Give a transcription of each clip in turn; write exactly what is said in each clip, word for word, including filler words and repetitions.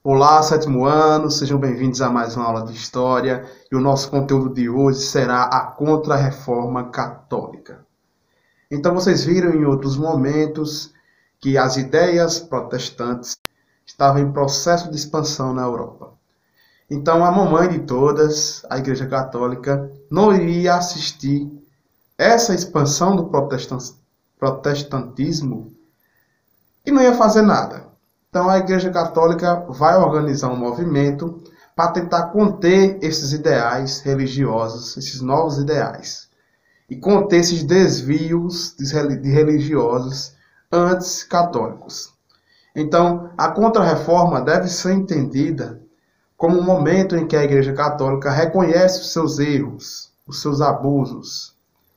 Olá, sétimo ano, sejam bem-vindos a mais uma aula de História e o nosso conteúdo de hoje será a Contra-Reforma Católica. Então vocês viram em outros momentos que as ideias protestantes estavam em processo de expansão na Europa. Então a mamãe de todas, a Igreja Católica, não iria assistir essa expansão do protestantismo e não ia fazer nada. Então a Igreja Católica vai organizar um movimento para tentar conter esses ideais religiosos, esses novos ideais, e conter esses desvios de religiosos anticatólicos. Então, a Contra-Reforma deve ser entendida como um momento em que a Igreja Católica reconhece os seus erros, os seus abusos.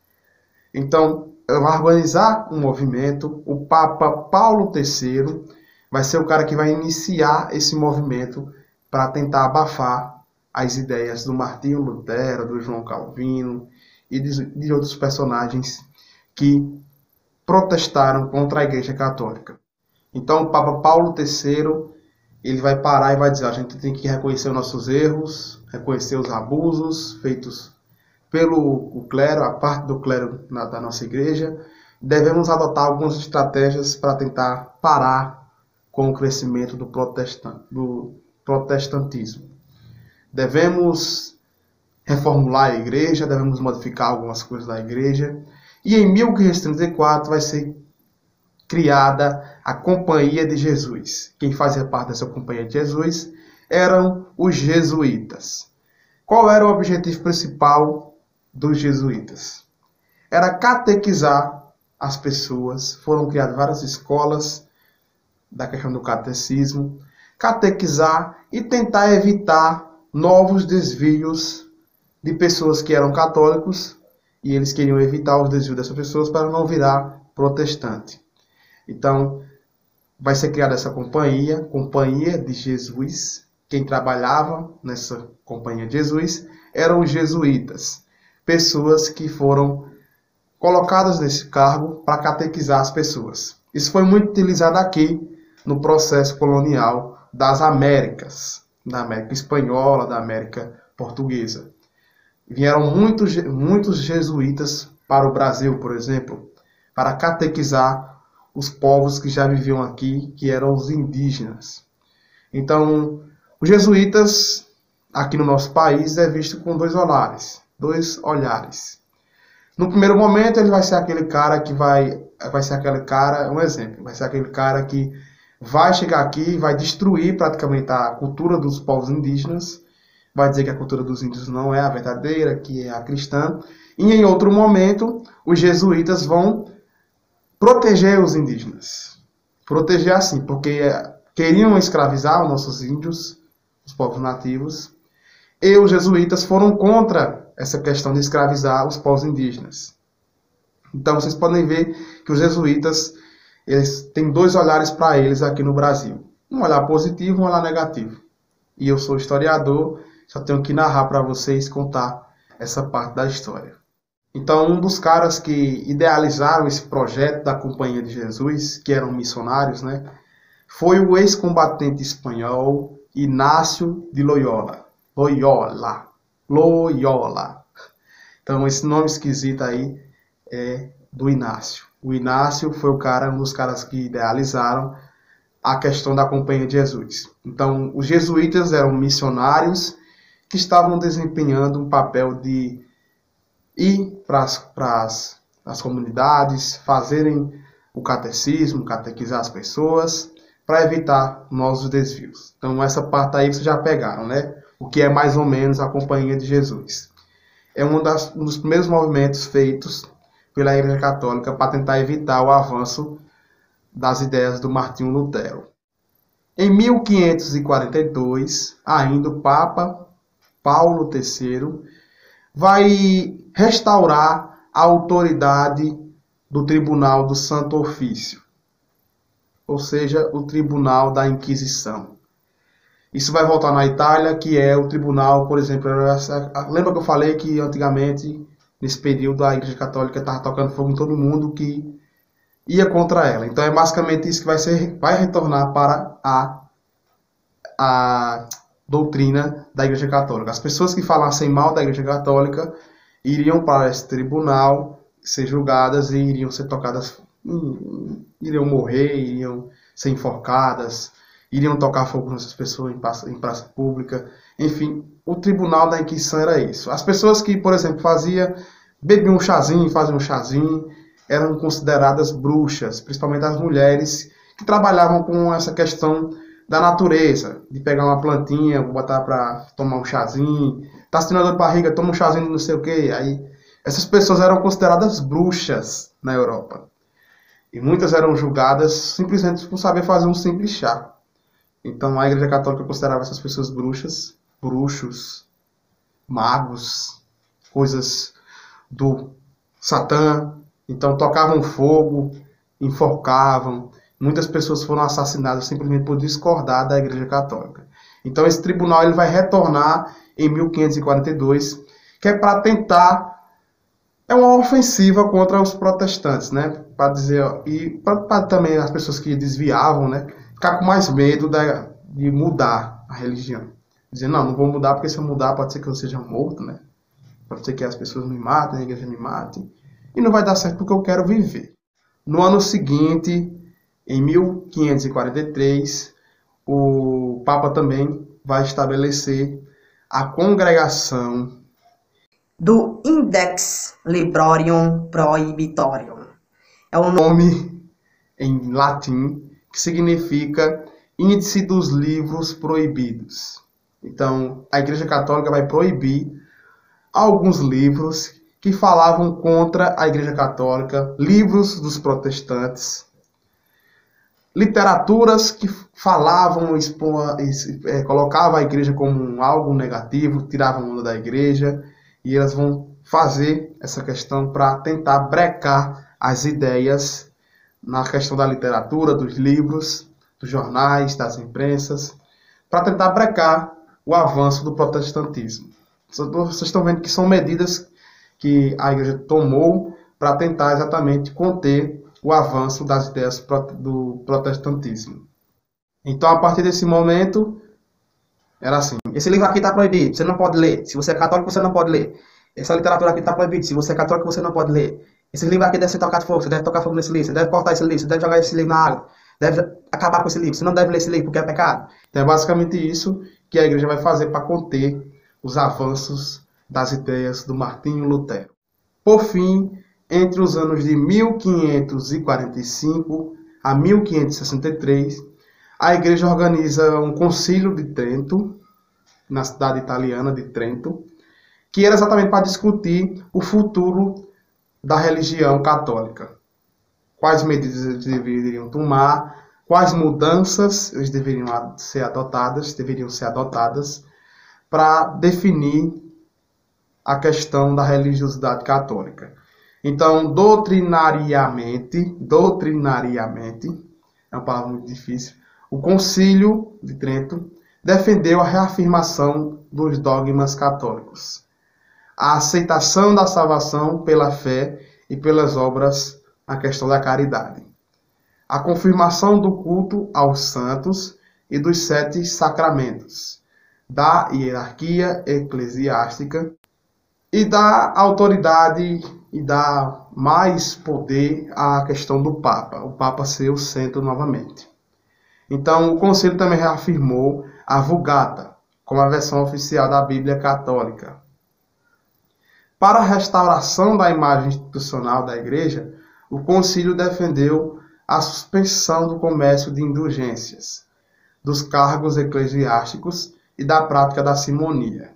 Então, vai organizar um movimento, o Papa Paulo terceiro vai ser o cara que vai iniciar esse movimento para tentar abafar as ideias do Martinho Lutero, do João Calvino e de, de outros personagens que protestaram contra a Igreja Católica. Então, o Papa Paulo terceiro ele vai parar e vai dizer: a gente tem que reconhecer os nossos erros, reconhecer os abusos feitos pelo o clero, a parte do clero na, da nossa igreja. Devemos adotar algumas estratégias para tentar parar com o crescimento do, protestant, do protestantismo. Devemos reformular a igreja, devemos modificar algumas coisas da igreja. E em mil quinhentos e trinta e quatro vai ser criada a Companhia de Jesus. Quem fazia parte dessa Companhia de Jesus eram os jesuítas. Qual era o objetivo principal dos jesuítas? Era catequizar as pessoas. Foram criadas várias escolas da questão do catecismo, catequizar e tentar evitar novos desvios de pessoas que eram católicos, e eles queriam evitar os desvios dessas pessoas para não virar protestante. Então, vai ser criada essa companhia, Companhia de Jesus. Quem trabalhava nessa Companhia de Jesus eram os jesuítas, pessoas que foram colocadas nesse cargo para catequizar as pessoas. Isso foi muito utilizado aqui no processo colonial das Américas, da América Espanhola, da América Portuguesa. Vieram muitos, muitos jesuítas para o Brasil, por exemplo, para catequizar os povos que já viviam aqui, que eram os indígenas. Então, os jesuítas, aqui no nosso país, é visto com dois olhares. Dois olhares. No primeiro momento, ele vai ser aquele cara que vai... Vai ser aquele cara, um exemplo, vai ser aquele cara que vai chegar aqui e vai destruir praticamente a cultura dos povos indígenas, vai dizer que a cultura dos índios não é a verdadeira, que é a cristã, e em outro momento os jesuítas vão proteger os indígenas. Proteger assim, porque queriam escravizar os nossos índios, os povos nativos, e os jesuítas foram contra essa questão de escravizar os povos indígenas. Então vocês podem ver que os jesuítas eles têm dois olhares para eles aqui no Brasil. Um olhar positivo e um olhar negativo. E eu sou historiador, só tenho que narrar para vocês, contar essa parte da história. Então, um dos caras que idealizaram esse projeto da Companhia de Jesus, que eram missionários, né, foi o ex-combatente espanhol Inácio de Loyola. Loyola. Loyola. Então, esse nome esquisito aí é do Inácio. O Inácio foi o cara, um dos caras que idealizaram a questão da Companhia de Jesus. Então, os jesuítas eram missionários que estavam desempenhando um papel de ir para as comunidades, fazerem o catecismo, catequizar as pessoas, para evitar novos desvios. Então, essa parte aí vocês já pegaram, né? O que é mais ou menos a Companhia de Jesus. É um, das, um dos primeiros movimentos feitos pela Igreja Católica para tentar evitar o avanço das ideias do Martinho Lutero. Em mil quinhentos e quarenta e dois, ainda o Papa Paulo terceiro vai restaurar a autoridade do Tribunal do Santo Ofício, ou seja, o Tribunal da Inquisição. Isso vai voltar na Itália, que é o tribunal, por exemplo, lembra que eu falei que antigamente, nesse período, a Igreja Católica estava tocando fogo em todo mundo que ia contra ela. Então é basicamente isso que vai, ser, vai retornar para a a doutrina da Igreja Católica. As pessoas que falassem mal da Igreja Católica iriam para esse tribunal ser julgadas e iriam ser tocadas, iriam morrer, iriam ser enforcadas, iriam tocar fogo nessas pessoas em praça, em praça pública. Enfim, o tribunal da Inquisição era isso. As pessoas que, por exemplo, faziam, bebiam um chazinho, faziam um chazinho, eram consideradas bruxas, principalmente as mulheres que trabalhavam com essa questão da natureza, de pegar uma plantinha, botar para tomar um chazinho, tá sentindo dor de barriga, toma um chazinho de não sei o que. Aí, essas pessoas eram consideradas bruxas na Europa. E muitas eram julgadas simplesmente por saber fazer um simples chá. Então a Igreja Católica considerava essas pessoas bruxas, bruxos, magos, coisas do Satã. Então tocavam fogo, enforcavam. Muitas pessoas foram assassinadas simplesmente por discordar da Igreja Católica. Então esse tribunal ele vai retornar em mil quinhentos e quarenta e dois, que é para tentar, é uma ofensiva contra os protestantes, né? Para dizer, ó, e para também as pessoas que desviavam, né, ficar com mais medo da, de mudar a religião. Dizer, não, não vou mudar porque se eu mudar pode ser que eu seja morto, né? Pode ser que as pessoas me matem, a igreja me mate. E não vai dar certo porque eu quero viver. No ano seguinte, em mil quinhentos e quarenta e três, o Papa também vai estabelecer a congregação do Index Librarium Prohibitorium. É um nome em latim que significa Índice dos Livros Proibidos. Então, a Igreja Católica vai proibir alguns livros que falavam contra a Igreja Católica, livros dos protestantes, literaturas que falavam, expor, é, colocavam a Igreja como algo negativo, tiravam onda da Igreja, e elas vão fazer essa questão para tentar brecar as ideias na questão da literatura, dos livros, dos jornais, das imprensas, para tentar brecar o avanço do protestantismo. Vocês estão vendo que são medidas que a Igreja tomou para tentar exatamente conter o avanço das ideias do protestantismo. Então, a partir desse momento, era assim: esse livro aqui está proibido, você não pode ler. Se você é católico, você não pode ler. Essa literatura aqui está proibida, se você é católico, você não pode ler. Esse livro aqui deve ser tocado fogo, você deve tocar fogo nesse livro, você deve cortar esse livro, você deve jogar esse livro na água, deve acabar com esse livro, você não deve ler esse livro porque é pecado. Então é basicamente isso que a Igreja vai fazer para conter os avanços das ideias do Martinho Lutero. Por fim, entre os anos de mil quinhentos e quarenta e cinco a mil quinhentos e sessenta e três, a Igreja organiza um concílio de Trento, na cidade italiana de Trento, que era exatamente para discutir o futuro da religião católica. Quais medidas eles deveriam tomar, quais mudanças eles deveriam ser adotadas, deveriam ser adotadas para definir a questão da religiosidade católica. Então, doutrinariamente, doutrinariamente, é uma palavra muito difícil, o Concílio de Trento defendeu a reafirmação dos dogmas católicos, a aceitação da salvação pela fé e pelas obras na questão da caridade, a confirmação do culto aos santos e dos sete sacramentos, da hierarquia eclesiástica e da autoridade e dar mais poder à questão do Papa, o Papa ser o centro novamente. Então, o Concílio também reafirmou a Vulgata, como a versão oficial da Bíblia Católica. Para a restauração da imagem institucional da Igreja, o Concílio defendeu a suspensão do comércio de indulgências, dos cargos eclesiásticos e da prática da simonia.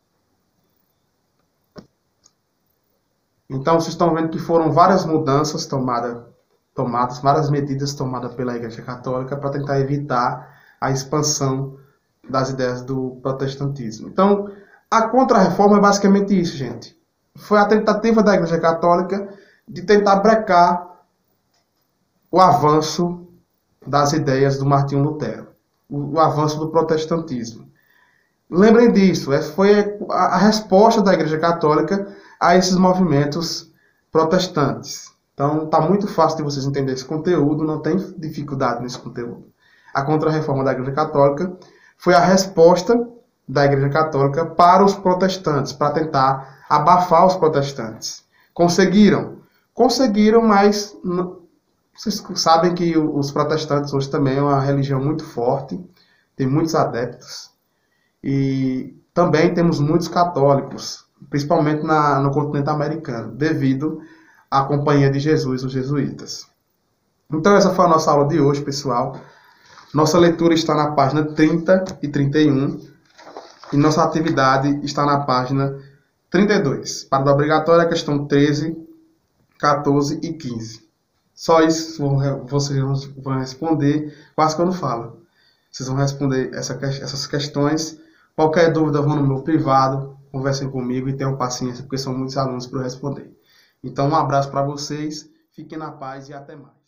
Então, vocês estão vendo que foram várias mudanças tomadas, tomadas várias medidas tomadas pela Igreja Católica para tentar evitar a expansão das ideias do protestantismo. Então, a Contra-Reforma é basicamente isso, gente. Foi a tentativa da Igreja Católica de tentar brecar o avanço das ideias do Martinho Lutero, o, o avanço do protestantismo. Lembrem disso, foi a, a resposta da Igreja Católica a esses movimentos protestantes. Então, está muito fácil de vocês entenderem esse conteúdo, não tem dificuldade nesse conteúdo. A Contra-Reforma da Igreja Católica foi a resposta da Igreja Católica para os protestantes, para tentar abafar os protestantes. Conseguiram? Conseguiram, mas vocês sabem que os protestantes hoje também é uma religião muito forte, tem muitos adeptos, e também temos muitos católicos, principalmente na, no continente americano, devido à Companhia de Jesus, os jesuítas. Então essa foi a nossa aula de hoje, pessoal. Nossa leitura está na página trinta e trinta e um, e nossa atividade está na página trinta e dois. Para a obrigatória, a questão treze, quatorze e quinze. Só isso vocês vão responder, quase que eu não falo. Vocês vão responder essa, essas questões. Qualquer dúvida, vão no meu privado, conversem comigo e tenham paciência, porque são muitos alunos para eu responder. Então, um abraço para vocês, fiquem na paz e até mais.